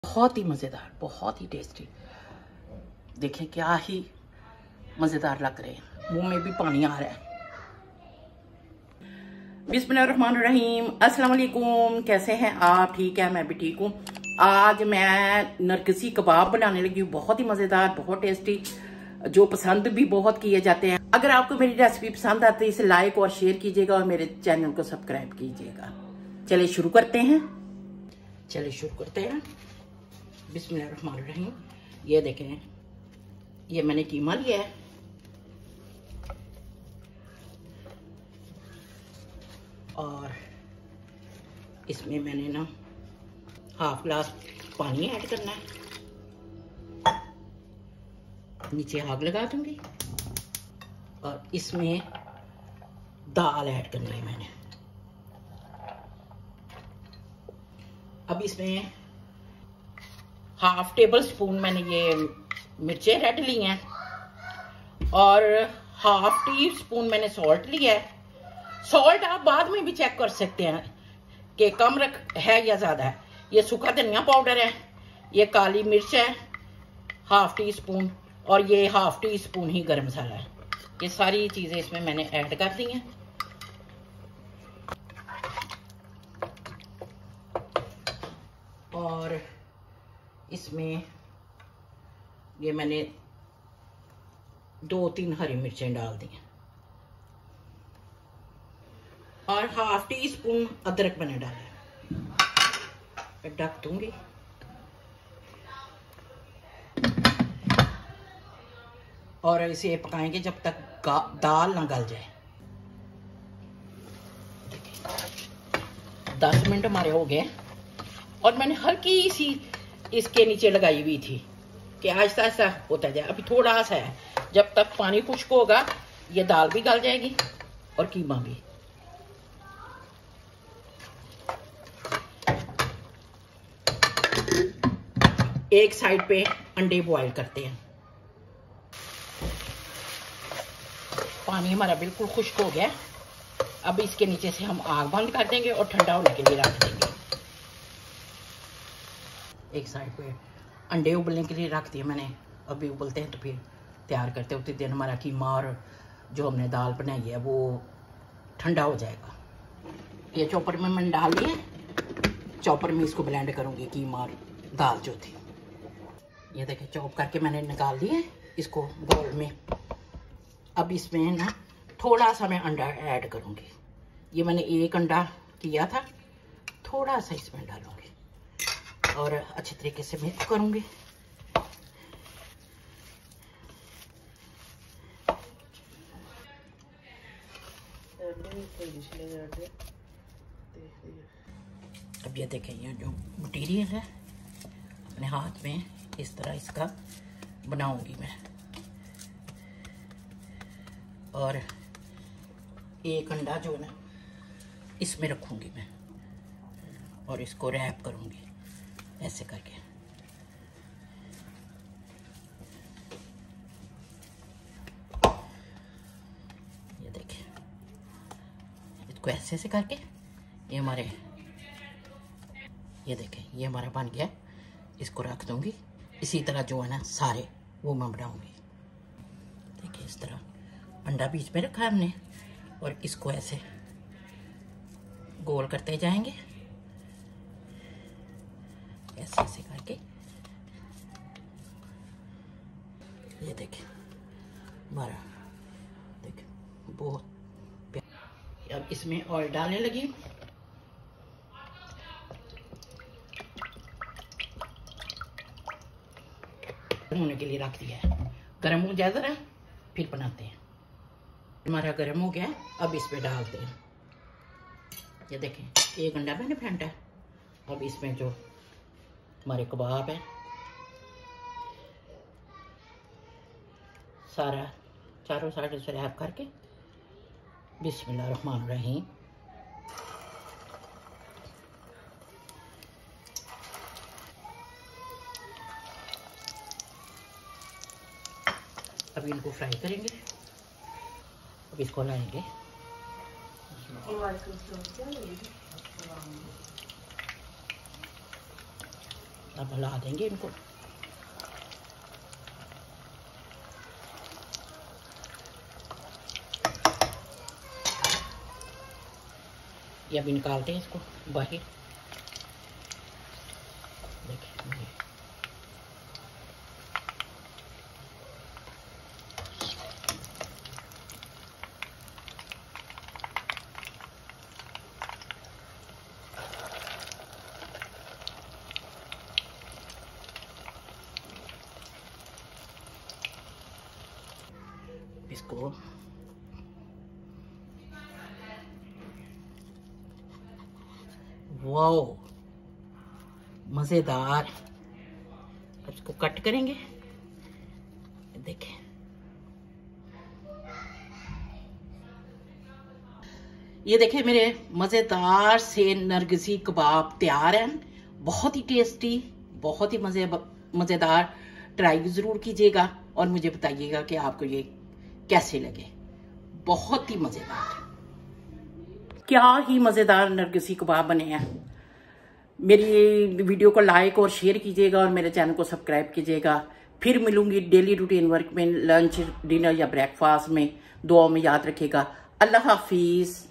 बहुत ही मज़ेदार, बहुत ही टेस्टी। देखें क्या ही मज़ेदार लग रहे हैं, मुंह में भी पानी आ रहा है। बिस्मिल्लाहिर्रहमानिर्रहीम। अस्सलाम वालेकुम। कैसे हैं आप? ठीक है, मैं भी ठीक हूँ। आज मैं नरगिसी कबाब बनाने लगी हूँ, बहुत ही मज़ेदार, बहुत टेस्टी, जो पसंद भी बहुत किए जाते हैं। अगर आपको मेरी रेसिपी पसंद आती है इसे लाइक और शेयर कीजिएगा और मेरे चैनल को सब्सक्राइब कीजिएगा। चलिए शुरू करते हैं। बिस्मिल्लाहिर्रहमानिर्रहीम। ये देखें, ये मैंने कीमा लिया है और इसमें मैंने ना हाफ ग्लास पानी ऐड करना है। नीचे आग लगा दूंगी और इसमें दाल ऐड करनी है मैंने। अब इसमें हाफ टेबल स्पून मैंने ये मिर्चें रेड ली हैं और हाफ टी स्पून मैंने सॉल्ट लिया है। सॉल्ट आप बाद में भी चेक कर सकते हैं कि कम है या ज़्यादा है। ये सूखा धनिया पाउडर है, ये काली मिर्च है हाफ टी स्पून और ये हाफ टी स्पून ही गरम मसाला है। ये सारी चीज़ें इसमें मैंने ऐड कर दी हैं। और इसमें ये मैंने 2-3 हरी मिर्चें डाल दी हैं और हाफ टी स्पून अदरक मैंने डाला है। ढक दूंगी और इसे पकाएंगे जब तक दाल ना गल जाए। 10 मिनट हमारे हो गए और मैंने हल्की सी इसके नीचे लगाई हुई थी कि आहिस्ता आहिस्ता होता जाए। अभी थोड़ा सा है, जब तक पानी खुश्क होगा ये दाल भी गल जाएगी और कीमा भी। एक साइड पे अंडे बॉईल करते हैं। पानी हमारा बिल्कुल खुश्क हो गया। अब इसके नीचे से हम आग बंद कर देंगे और ठंडा होने के लिए रख देंगे। एक साइड पे अंडे उबलने के लिए रख दिए मैंने। अभी उबलते हैं तो फिर तैयार करते उतने दिन हमारा कीमा और जो हमने दाल बनाई है वो ठंडा हो जाएगा। ये चॉपर में मैंने डाल दिए, चॉपर में इसको ब्लेंड करूँगी कीमा और दाल जो थी। ये देखिए चॉप करके मैंने निकाल दिए इसको बाउल में। अब इसमें ना थोड़ा सा मैं अंडा ऐड करूँगी। ये मैंने एक अंडा किया था, थोड़ा सा इसमें डालूँगी और अच्छे तरीके से मिक्स करूँगी। अब ये देखें, ये जो मटेरियल है अपने हाथ में इस तरह इसका बनाऊंगी मैं और एक अंडा जो है ना इसमें रखूंगी मैं और इसको रैप करूंगी ऐसे करके। ये देखिए, इसको ऐसे से करके ये हमारे, ये देखें ये हमारा बन गया। इसको रख दूंगी। इसी तरह जो है ना सारे वो मैं बनाऊंगी। देखिए इस तरह अंडा बीच में रखा है हमने और इसको ऐसे गोल करते जाएंगे ऐसे ऐसे करके। ये देखिए हमारा, देखिए बहुत प्यारा। अब इसमें ऑयल डालने लगी। होने के लिए रख दिया है। गर्म हो जाए जरा फिर बनाते हैं। हमारा गर्म हो गया, अब इसमें डालते हैं। ये देखें एक अंडा मैंने फेंटा है। अब इसमें जो हमारे कबाब है सारा चारों साइड से रैप करके बिस्मिल्लाहिर्रहमानिर्रहीम। अब इनको फ्राई करेंगे। अब इसको लाएंगे। अब हिला देंगे इनको। ये अभी निकालते हैं इसको बाहर। देखिए इसको वाओ मजेदार। अब इसको कट करेंगे। देखें ये देखें मेरे मजेदार से नरगिसी कबाब तैयार हैं। बहुत ही टेस्टी, बहुत ही मजेदार। ट्राई जरूर कीजिएगा और मुझे बताइएगा कि आपको ये कैसे लगे। बहुत ही मजेदार, क्या ही मजेदार नरगिसी कबाब बने हैं। मेरी वीडियो को लाइक और शेयर कीजिएगा और मेरे चैनल को सब्सक्राइब कीजिएगा। फिर मिलूंगी डेली रूटीन वर्क में, लंच, डिनर या ब्रेकफास्ट में। दुआ में याद रखिएगा। अल्लाह हाफिज।